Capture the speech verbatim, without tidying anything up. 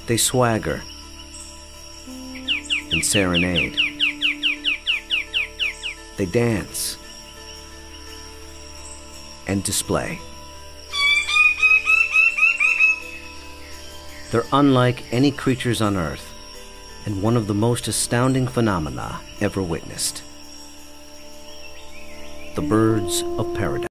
They swagger and serenade. They dance and display. They're unlike any creatures on Earth, and one of the most astounding phenomena ever witnessed. The birds of paradise.